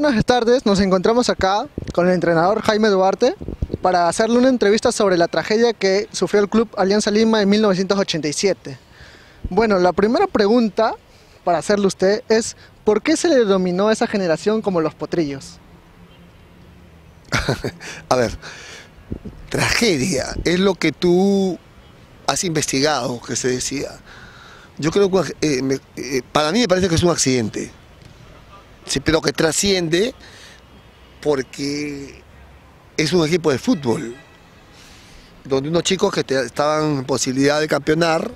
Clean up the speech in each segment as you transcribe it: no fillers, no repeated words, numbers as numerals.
buenas tardes, nos encontramos acá con el entrenador Jaime Duarte para hacerle una entrevista sobre la tragedia que sufrió el Club Alianza Lima en 1987. Bueno, la primera pregunta para hacerle a usted es ¿por qué se le denominó a esa generación como los potrillos? A ver, tragedia es lo que tú has investigado, que se decía. Yo creo que para mí me parece que es un accidente, sí, pero que trasciende porque es un equipo de fútbol, donde unos chicos que estaban en posibilidad de campeonar,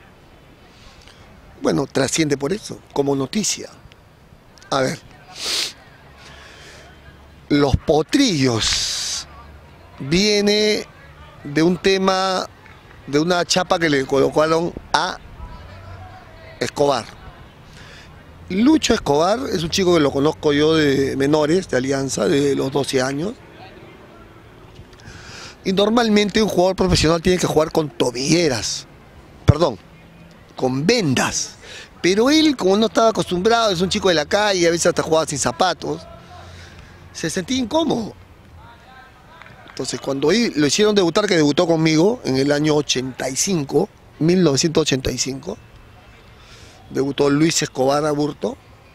bueno, trasciende por eso, como noticia. A ver, los potrillos viene de un tema, de una chapa que le colocaron a Escobar. Lucho Escobar es un chico que lo conozco yo de menores, de Alianza, de los 12 años. Y normalmente un jugador profesional tiene que jugar con tobilleras, perdón, con vendas. Pero él, como no estaba acostumbrado, es un chico de la calle, a veces hasta jugaba sin zapatos, se sentía incómodo. Entonces cuando lo hicieron debutar, que debutó conmigo en el año 85, 1985, debutó Luis Escobar Aburto,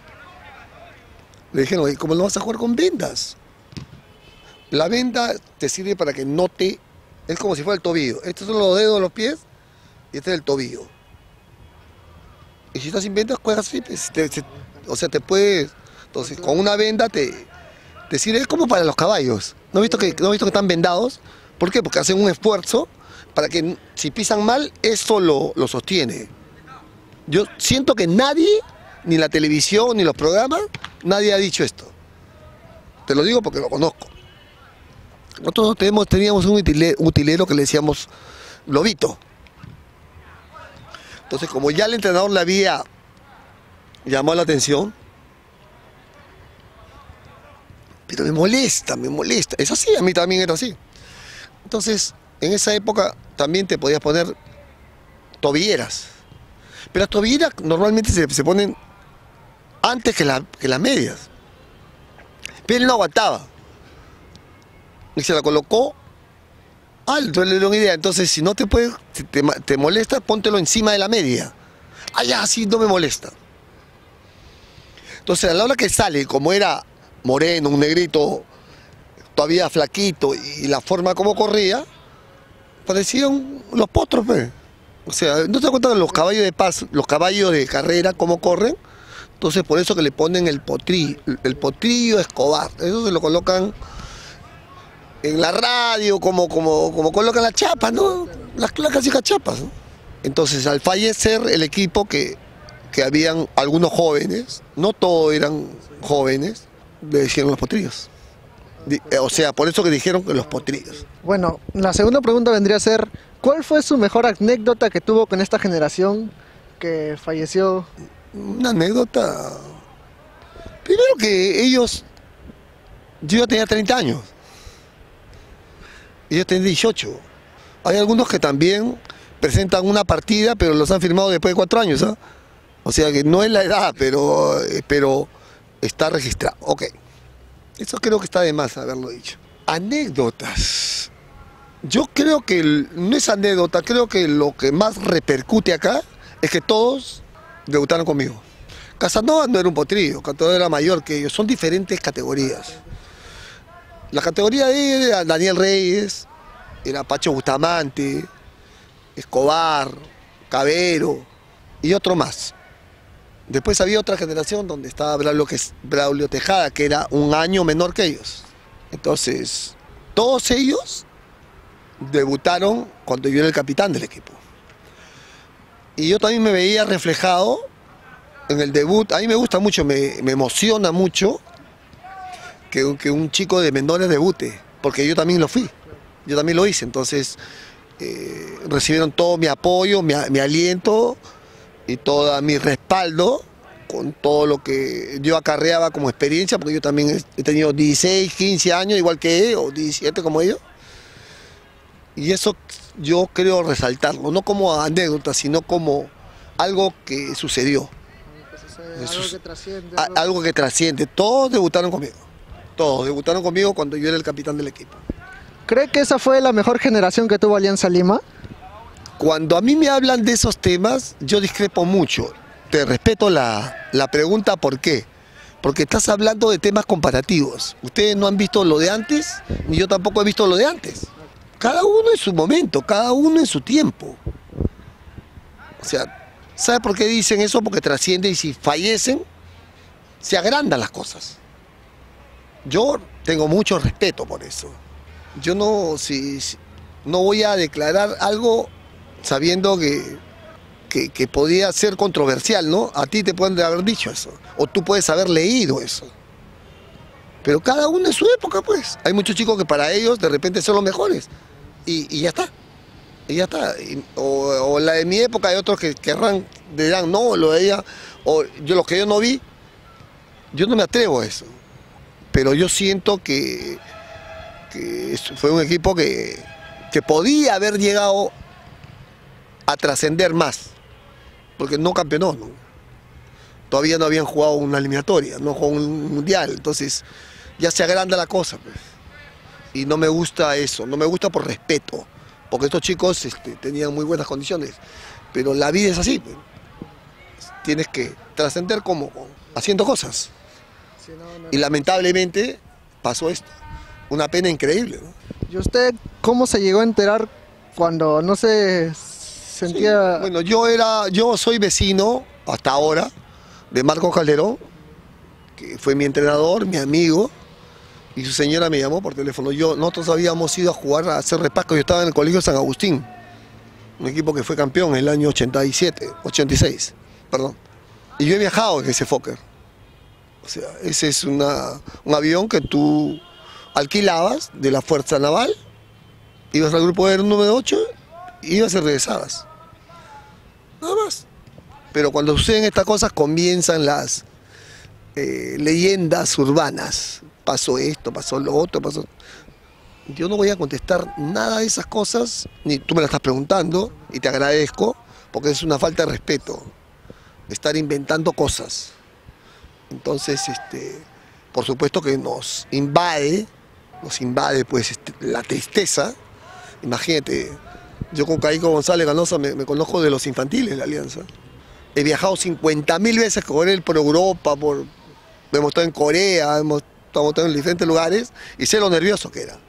le dijeron, oye, ¿cómo no vas a jugar con vendas? La venda te sirve para que no te... Es como si fuera el tobillo. Estos son los dedos de los pies y este es el tobillo. Y si estás sin vendas, juegas así, o sea, te puedes... Entonces, con una venda te sirve, es como para los caballos. ¿No has visto que están vendados? ¿Por qué? Porque hacen un esfuerzo para que si pisan mal, eso lo sostiene. Yo siento que nadie, ni la televisión, ni los programas, nadie ha dicho esto. Te lo digo porque lo conozco. Nosotros teníamos un utilero que le decíamos Lobito. Entonces, como ya el entrenador le había llamado la atención, pero me molesta. Es así, a mí también era así. Entonces, en esa época también te podías poner tobilleras. Pero las tobilleras normalmente se ponen antes que las medias. Pero él no aguantaba. Y se la colocó alto, le dio una idea. Entonces, si no te puede, si te molesta, póntelo encima de la media. Ah, ya, así no me molesta. Entonces, a la hora que sale, como era moreno, un negrito, todavía flaquito, y la forma como corría, parecían los potros, pues. O sea, ¿no te das cuenta de los caballos de paso, los caballos de carrera, cómo corren? Entonces, por eso que le ponen el potrillo Escobar. Eso se lo colocan en la radio, como colocan las chapas, ¿no? Las clásicas chapas, ¿no? Entonces, al fallecer el equipo, que habían algunos jóvenes, no todos eran jóvenes, le dijeron los potrillos. O sea, por eso que dijeron que los potrillos. Bueno, la segunda pregunta vendría a ser ¿cuál fue su mejor anécdota que tuvo con esta generación que falleció? Una anécdota. Primero que ellos, yo ya tenía 30 años. Ellos tenían 18. Hay algunos que también presentan una partida, pero los han firmado después de 4 años, ¿ah? O sea que no es la edad, pero está registrado. Ok. Eso creo que está de más haberlo dicho. Anécdotas. Yo creo que no es anécdota, creo que lo que más repercute acá es que todos debutaron conmigo. Casanova no era un potrillo, Casanova era mayor que ellos, son diferentes categorías. La categoría de él era Daniel Reyes, era Pacho Bustamante, Escobar, Cabero y otro más. Después había otra generación donde estaba Braulio Tejada, que era un año menor que ellos. Entonces, todos ellos debutaron cuando yo era el capitán del equipo. Y yo también me veía reflejado en el debut. A mí me gusta mucho, me emociona mucho que un chico de menores debute, porque yo también lo fui, yo también lo hice. Entonces, recibieron todo mi apoyo, mi aliento y todo mi respaldo con todo lo que yo acarreaba como experiencia, porque yo también he tenido 16, 15 años, igual que ellos, o 17 como ellos. Y eso yo creo resaltarlo, no como anécdota, sino como algo que sucedió. Algo que trasciende. Algo que trasciende. Todos debutaron conmigo. Todos debutaron conmigo cuando yo era el capitán del equipo. ¿Cree que esa fue la mejor generación que tuvo Alianza Lima? Cuando a mí me hablan de esos temas, yo discrepo mucho. Te respeto la pregunta, ¿por qué? Porque estás hablando de temas comparativos. Ustedes no han visto lo de antes, ni yo tampoco he visto lo de antes. Cada uno en su momento, cada uno en su tiempo. O sea, ¿sabe por qué dicen eso? Porque trasciende, y si fallecen, se agrandan las cosas. Yo tengo mucho respeto por eso. Yo no voy a declarar algo sabiendo que podía ser controversial, ¿no? A ti te pueden haber dicho eso, o tú puedes haber leído eso. Pero cada uno en su época, pues. Hay muchos chicos que para ellos de repente son los mejores. Y ya está. Y ya está. O la de mi época, hay otros que dirán, no, lo de ella, o lo que yo no vi, yo no me atrevo a eso. Pero yo siento que fue un equipo que podía haber llegado a trascender más, porque no campeonó, ¿no? Todavía no habían jugado una eliminatoria, no jugó un mundial, entonces ya se agranda la cosa, pues. Y no me gusta eso, no me gusta por respeto, porque estos chicos tenían muy buenas condiciones, pero la vida es así, pues. Tienes que trascender como haciendo cosas. Y lamentablemente pasó esto, una pena increíble, ¿no? ¿Y usted cómo se llegó a enterar cuando no se sentía...? Sí, bueno, yo soy vecino hasta ahora de Marco Calderón, que fue mi entrenador, mi amigo, y su señora me llamó por teléfono. Nosotros habíamos ido a jugar, a hacer repasco. Yo estaba en el Colegio San Agustín, un equipo que fue campeón en el año 86, perdón. Y yo he viajado en ese Fokker. O sea, ese es un avión que tú alquilabas de la Fuerza Naval, ibas al grupo aéreo número 8, ibas y regresabas. Nada más. Pero cuando suceden estas cosas comienzan las leyendas urbanas. Pasó esto, pasó lo otro, pasó... Yo no voy a contestar nada de esas cosas, ni tú me las estás preguntando, y te agradezco, porque es una falta de respeto, estar inventando cosas. Entonces, por supuesto que nos invade pues la tristeza. Imagínate, yo con Caico González Ganosa me conozco de los infantiles de la Alianza. He viajado 50.000 veces con él por Europa, hemos estado en Corea, hemos estado en diferentes lugares, y sé lo nervioso que era.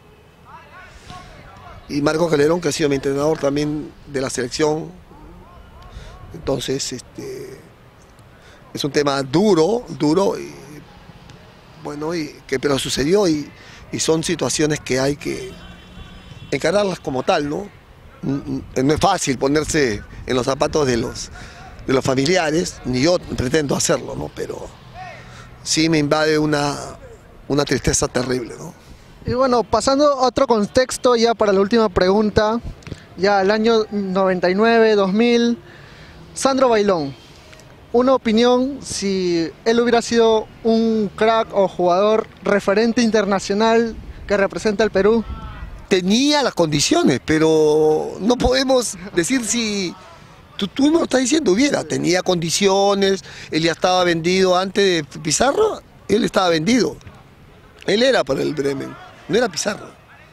Y Marco Calderón, que ha sido mi entrenador también de la selección. Entonces, es un tema duro, y bueno, pero sucedió, y son situaciones que hay que encararlas como tal, ¿no? No es fácil ponerse en los zapatos de los familiares, ni yo pretendo hacerlo, ¿no? Pero sí me invade una tristeza terrible, ¿no? Y bueno, pasando a otro contexto ya para la última pregunta, ya el año 99, 2000, Sandro Bailón, una opinión si él hubiera sido un crack o jugador referente internacional que representa al Perú. Tenía las condiciones, pero no podemos decir si... Tú me lo estás diciendo, tenía condiciones, él ya estaba vendido antes de Pizarro, él estaba vendido. Él era para el Bremen, no era Pizarro.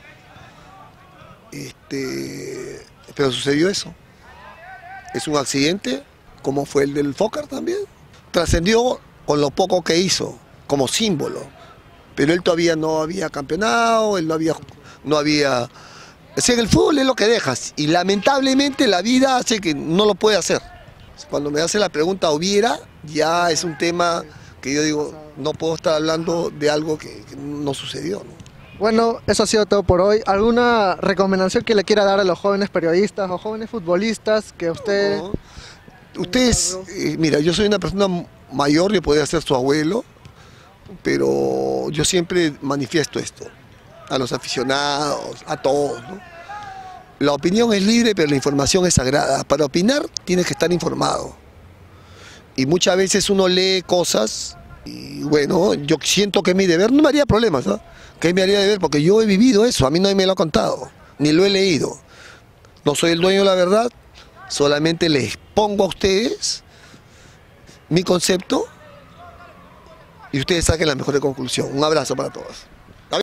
Pero sucedió eso. Es un accidente, como fue el del Fokker también. Trascendió con lo poco que hizo, como símbolo. Pero él todavía no había campeonado, él no había... O sea, en el fútbol es lo que dejas, y lamentablemente la vida hace que no lo puede hacer. Cuando me hace la pregunta hubiera, ya es un tema que yo digo, no puedo estar hablando de algo que no sucedió, ¿no? Bueno, eso ha sido todo por hoy. ¿Alguna recomendación que le quiera dar a los jóvenes periodistas o jóvenes futbolistas que usted... No. Ustedes, mira, yo soy una persona mayor, yo podría ser su abuelo, pero yo siempre manifiesto esto, a los aficionados, a todos, ¿no? La opinión es libre, pero la información es sagrada. Para opinar tienes que estar informado. Y muchas veces uno lee cosas y bueno, yo siento que es mi deber, no me haría problemas, ¿no? Que me haría deber, porque yo he vivido eso, a mí nadie me lo ha contado, ni lo he leído. No soy el dueño de la verdad, solamente les pongo a ustedes mi concepto y ustedes saquen la mejor conclusión. Un abrazo para todos.